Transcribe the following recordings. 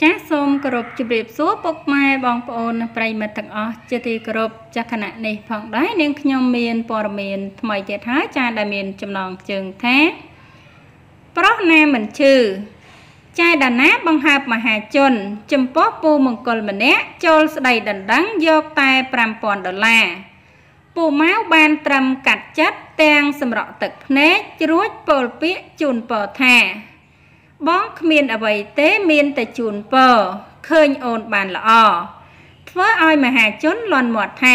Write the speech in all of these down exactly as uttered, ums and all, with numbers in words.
ចាសសូមគោរពជម្រាបសួរពុកម៉ែបងប្អូនប្រិយមិត្តទាំងអស់ជាទីគោរពចាស់គណៈនេះផងដែរនាងខ្ញុំមានព័ត៌មានថ្មីទៀតហើយចាដែលមានចំណងជើងថាប្រុសណាមិនឈឺចាយដាណាបង្ហើបមហាជនចំពោះពូមង្គលម្នាក់ចូលស្ដីដណ្ដឹងយកតែប្រាំពាន់ដុល្លារពូម៉ៅបានត្រឹមកាត់ចិត្តទាំងសម្រក់ទឹកភ្នែករួចពោលពាក្យជូនពរថាបងគ្មានអ្វីទេមានតែជូនពរឃើញអូនបានល្អធ្វើឲ្យមហាជនលន់មាត់ថា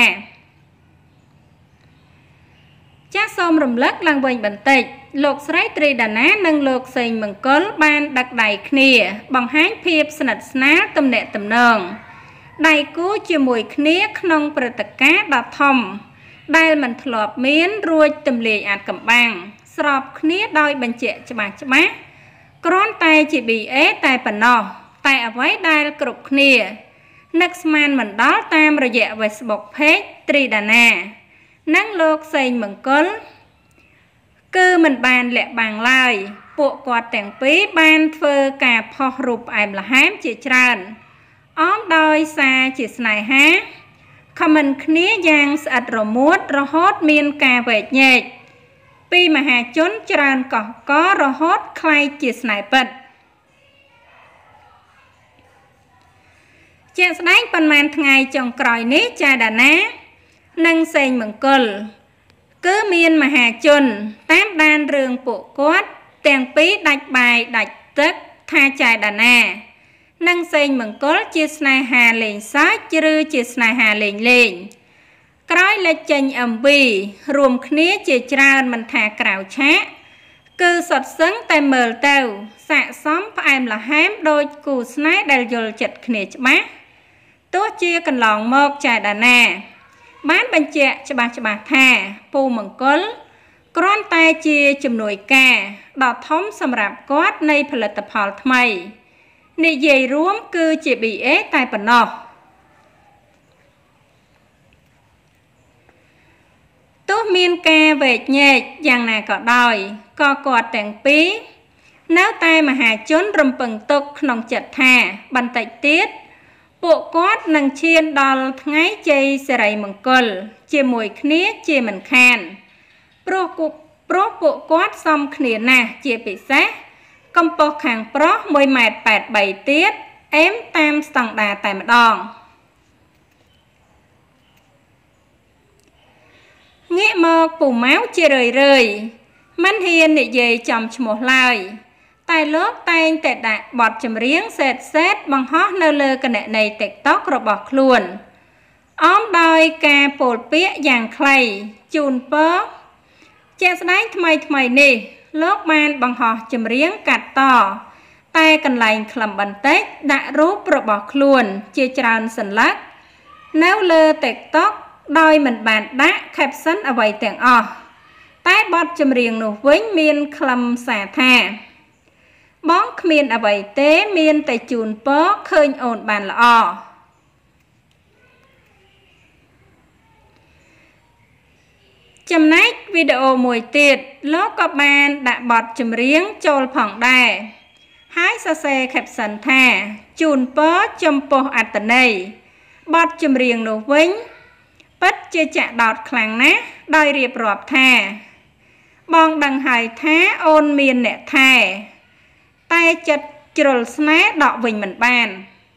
ចាសសូមរំលឹកឡើងវិញបន្តិចលោកស្រីត្រីដាណានិងលោកសេងមង្គលបានដឹកដៃគ្នាបង្ហាញភាពស្និទ្ធស្នាលទំនាក់ទំនងដៃគូជាមួយគ្នាក្នុងព្រឹត្តិការណ៍ដ៏ធំដែលមិនធ្លាប់មានរួចទម្លាយអាចកំបាំងស្របគ្នាដោយបញ្ជាក់ច្បាស់ច្បាស់គ្រាន់តែជា ប៊ី เอ តែប៉ុណ្ណោះតែអ្វីដែលគ្រប់គ្នានឹកស្មានមិនដល់តាមរយៈ Facebook Page ត្រីដាណានិងលោកសេងមង្គលគឺមិនបានលាក់បាំងឡើយពួកគាត់ទាំងពីរបានធ្វើការផុសរូបផ្អែមល្ហែមជាច្រើនអមដោយសារជាស្នេហាខមមិនគ្នាយ៉ាងស្អិតរមួតរហូតមានការវែកញែកពីមហាជនច្រើនកកករហូតคล้ายជាស្នេហ៍ពិតជាស្ដែងប៉ុន្មានថ្ងៃចុងក្រោយនេះចាដាណានិងសេងមង្គលគឺមានមហាជនតាមដានរឿងពួកគាត់ទាំងពីរដាច់បាយដាច់ទឹកថាចាដាណានិងសេងមង្គលជាស្នេហាលេងសើចឬជាស្នេហាលេងលេងក្រោយលេចចេញ em វី រួមគ្នាជាច្រើនមិនថាក្រៅឆាកគឺសុទ្ធសឹងតែមើលទៅស័ក្តិសមផ្អែមល្ហែមដូចគូស្នេហ៍ដែលយល់ចិត្តគ្នាច្បាស់ទោះជាកន្លងមកចាដាណាបានបញ្ជាក់ច្បាស់ច្បាស់ថាពូមង្គលគ្រាន់តែជាជំនួយការដ៏ធំសម្រាប់គាត់នៃផលិតផលថ្មីនិយាយរួមគឺជា ប៊ី เอ តែប៉ុណ្ណោះទោះមានការវែកញែកយ៉ាងណាក៏ដោយក៏គាត់ទាំងពីរនៅតែមហាជនរំពឹងទុកក្នុងចិត្តថាបន្តិចទៀតពួកគាត់នឹងឈានដល់ថ្ងៃជ័យសិរីមង្គលជាមួយគ្នាជាមិនខានព្រោះព្រោះពួកគាត់សមគ្នាណាស់ជាពិសេសកម្ពស់ខាងប្រុស មួយម៉ែត្រប៉ែតបី ទៀតអេមតាមស្តង់ដារតែម្ដងងាកមកពូម៉ៅជារឿយរឿយមិនហ៊ាននិយាយចំឈ្មោះឡើយតែលោកតែងតែដាក់បទចម្រៀងសេតសេតបង្ហោះនៅលើគណនី TikTok របស់ខ្លួនអមដោយការពោលពាក្យយ៉ាងខ្លីជូនពរជាស្ដែងថ្មីថ្មីនេះលោកបានបង្ហោះចម្រៀងកាត់តតែកន្លែងខ្លឹមបន្តិចដាក់រូបរបស់ខ្លួនជាច្រើនសន្លឹកនៅលើ TikTok ដោយមិនបានដាក់ caption អ្វីទាំងអស់តែបទចម្រៀងនោះវិញមានខ្លឹមសារថាបងគ្មានអ្វីទេមានតែជូនពរឃើញអូនបានល្អចំណែកវីដេអូមួយទៀតលោកក៏បានដាក់បទចម្រៀងចូលផងដែរហើយសរសេរ caption ថាជូនពរចំពោះអត្តន័យបទចម្រៀងនោះវិញពិតជាចាក់ដោតខ្លាំងណាស់ដោយរៀបរាប់ថាបងដឹងហើយថាអូនមានអ្នកថែតែចិត្តជ្រុលស្នេហ៍ដកវិញមិនបាន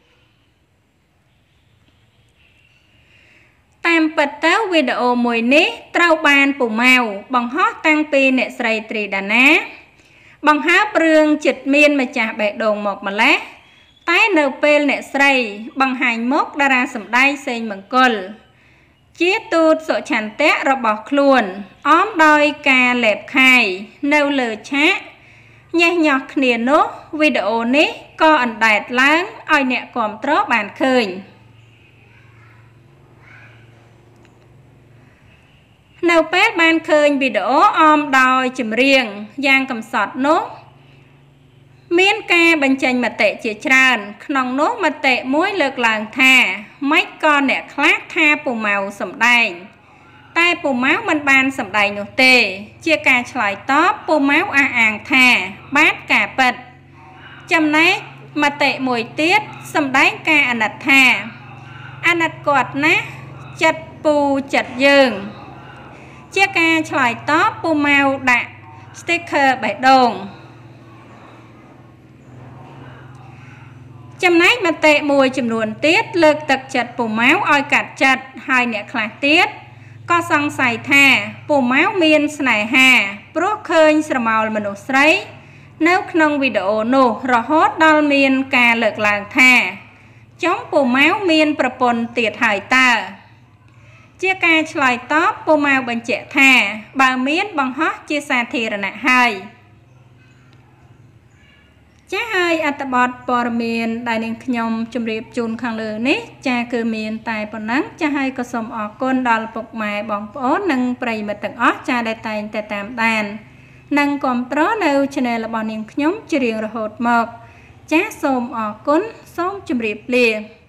តាមពិតទៅវីដេអូមួយនេះត្រូវបានពូម៉ៅបង្ហោះតាំងពីអ្នកស្រីត្រីដាណាបង្ហើបរឿងចិត្តមានម្ចាស់បេះដូងមកម្លេះតែនៅពេលអ្នកស្រីបង្ហាញមុខតារាសម្ដែងសេងមង្គលជាទូតសុឆន្ទៈរបស់ខ្លួនអមដោយការលេបខាយនៅលើឆាកញ៉េះញោះគ្នានោះវីដេអូនេះក៏អណ្ដែតឡើងឲ្យអ្នកគាំទ្របានឃើញនៅពេលបានឃើញវីដេអូអមដោយចម្រៀងយ៉ាងកំសត់នោះមានការបញ្ចេញមតិជាច្រើនក្នុងនោះមតិមួយលើកឡើងថាម៉េចក៏អ្នកខ្លះថាពូម៉ៅសម្ដែងតែពូម៉ៅមិនបានសម្ដែងនោះទេជាការឆ្លើយតបពូម៉ៅអះអាងថាបាទការពិតចំណែក mà tệ mùi tiết xâm đánh ca anh ạch thà anh ạch cọt ná chật bù chật dương chia ca chòi tó bù mau đạ sticker bảy đồng châm nách mà tệ mùi chùm nuồn tiết lực tật chật bù máu oi cạt chật hai nẹ khả tiết có song xài thà bù máu miên sài hà bố khơi sờ màu mà nụ sấy nếu không video nụ rõ hốt đo miên ca lực làng thà chống bù máu miênប្រពន្ធទៀតហើយតើជាការឆ្លើយតបពូម៉ៅបញ្ជាក់ថាបើមានបង្ហោះជាសាធារណៈហើយចាហើយអត្ថបទព័ត៌មានដែលនាងខ្ញុំជម្រាបជូនខាងលើនេះចាគឺមានតែប៉ុណ្ណឹងចាហើយក៏សូមអរគុណដល់ពុកម៉ែបងប្អូននិងប្រិយមិត្តទាំងអស់ចាដែលតែងតែតាមដាននិងគាំទ្រនៅ channel របស់នាងខ្ញុំជារៀងរហូតមកចាសូមអរគុណសូមជម្រាបលា